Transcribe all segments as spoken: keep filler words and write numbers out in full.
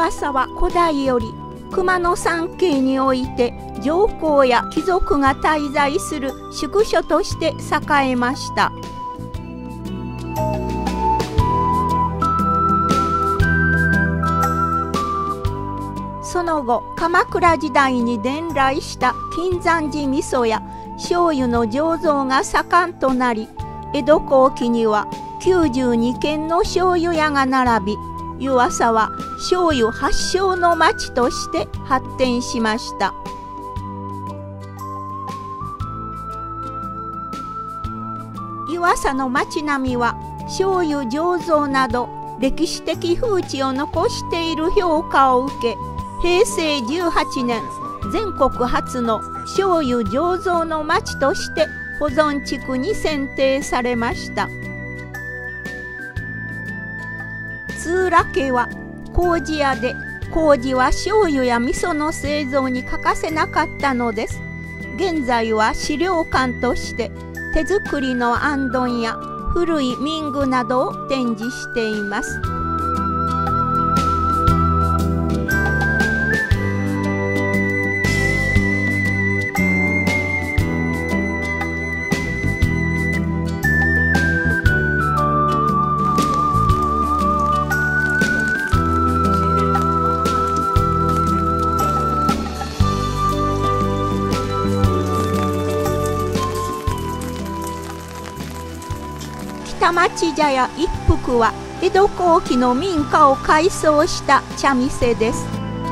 湯浅は古代より熊野山系において上皇や貴族が滞在する宿所として栄えました。その後、鎌倉時代に伝来した金山寺味噌や醤油の醸造が盛んとなり、江戸後期にはきゅうじゅうにけんの醤油屋が並び、湯浅は醤油発祥の町として発展しました。湯浅の町並みは醤油醸造など歴史的風致を残している評価を受け、へいせいじゅうはちねん全国初の醤油醸造の町として保存地区に選定されました。津浦家は麹屋で、麹は醤油や味噌の製造に欠かせなかったのです。現在は資料館として手作りのあんどんや古い民具などを展示しています。北町茶屋一福は江戸後期の民家を改装した茶店です。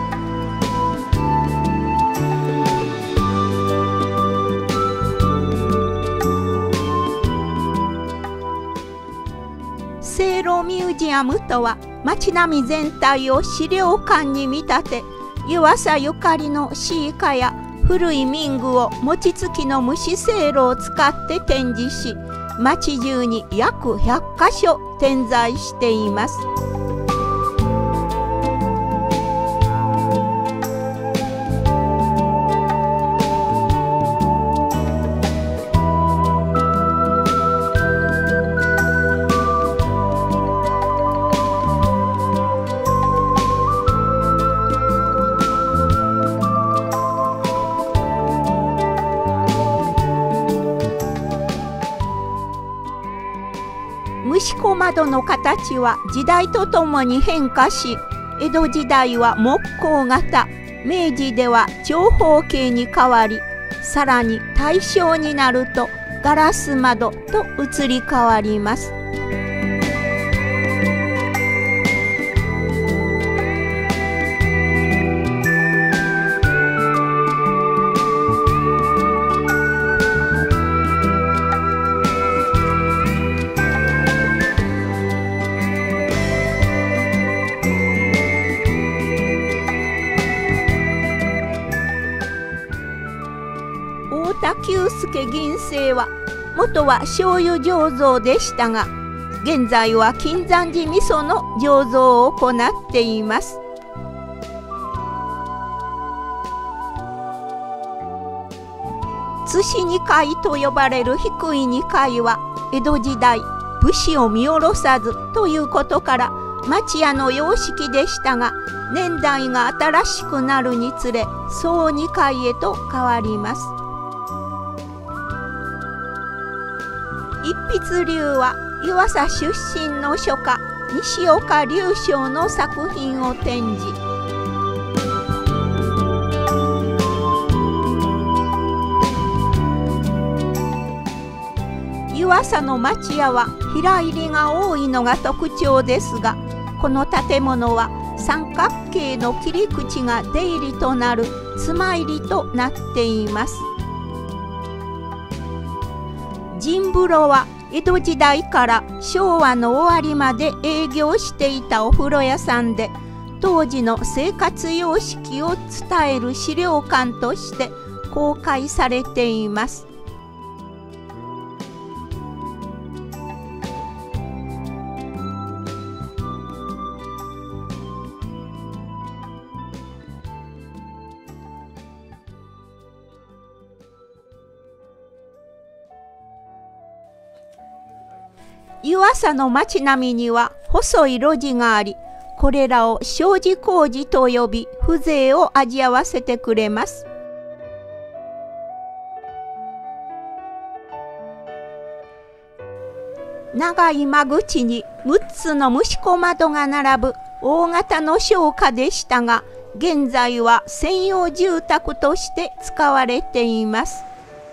せいろミュージアムとは、町並み全体を資料館に見立て、湯浅ゆかりのシーカや古い民具を餅つきの蒸しせいろを使って展示し、町中に約ひゃっかしょ点在しています。虫小窓の形は時代とともに変化し、江戸時代は木工型、明治では長方形に変わり、さらに大正になるとガラス窓と移り変わります。太田久助銀星は元は醤油醸造でしたが、現在は金山寺味噌の醸造を行っています。津市二階と呼ばれる低い二階は、江戸時代武士を見下ろさずということから町屋の様式でしたが、年代が新しくなるにつれ総二階へと変わります。一筆流は湯浅出身の書家西岡龍章の作品を展示。湯浅の町屋は平入りが多いのが特徴ですが、この建物は三角形の切り口が出入りとなる妻入りとなっています。神風呂は江戸時代から昭和の終わりまで営業していたお風呂屋さんで、当時の生活様式を伝える資料館として公開されています。湯浅の町並みには細い路地があり、 これらを障子工事と呼び、風情を味わわせてくれます。長い間口にむっつの蒸し小窓が並ぶ大型の商家でしたが、現在は専用住宅として使われています。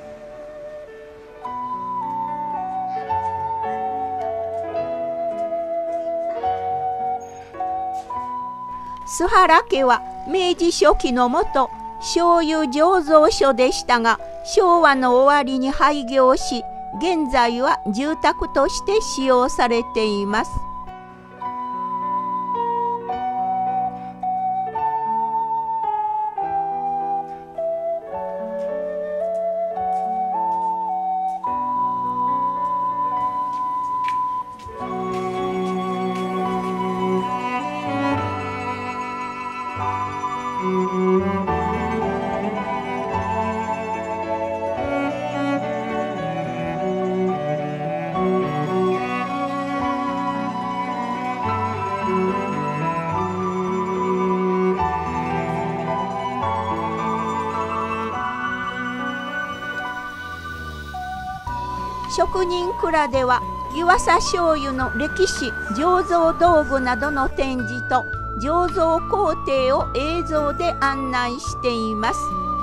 須原家は明治初期のもと醤油醸造所でしたが、昭和の終わりに廃業し、現在は住宅として使用されています。職人蔵では湯浅醤油の歴史、醸造道具などの展示と醸造工程を映像で案内しています。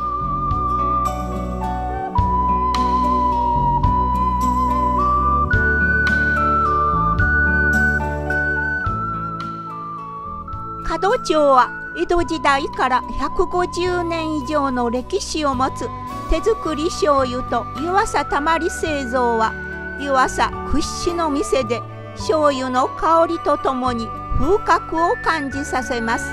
門町は江戸時代からひゃくごじゅうねん以上の歴史を持つ手作り醤油と湯浅たまり製造は湯浅屈指の店で、醤油の香りとともに風格を感じさせます。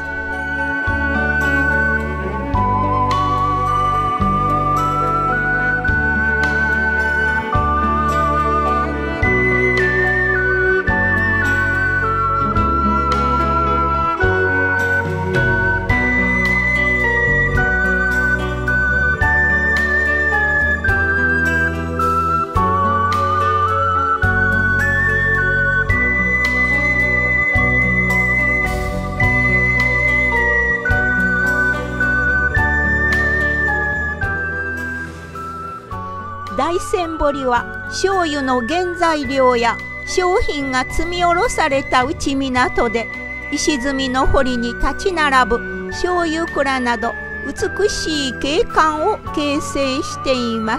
大山堀は醤油の原材料や商品が積み下ろされた内港で、石積みの堀に立ち並ぶ醤油蔵など美しい景観を形成しています。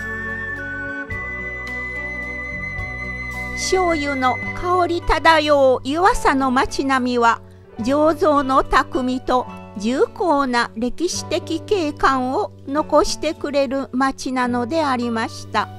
醤油の香り漂う湯浅の町並みは、醸造の匠と重厚な歴史的景観を残してくれる町なのでありました。